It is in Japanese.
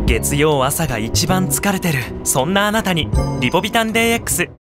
月曜朝が一番疲れてる、そんなあなたにリポビタン DX。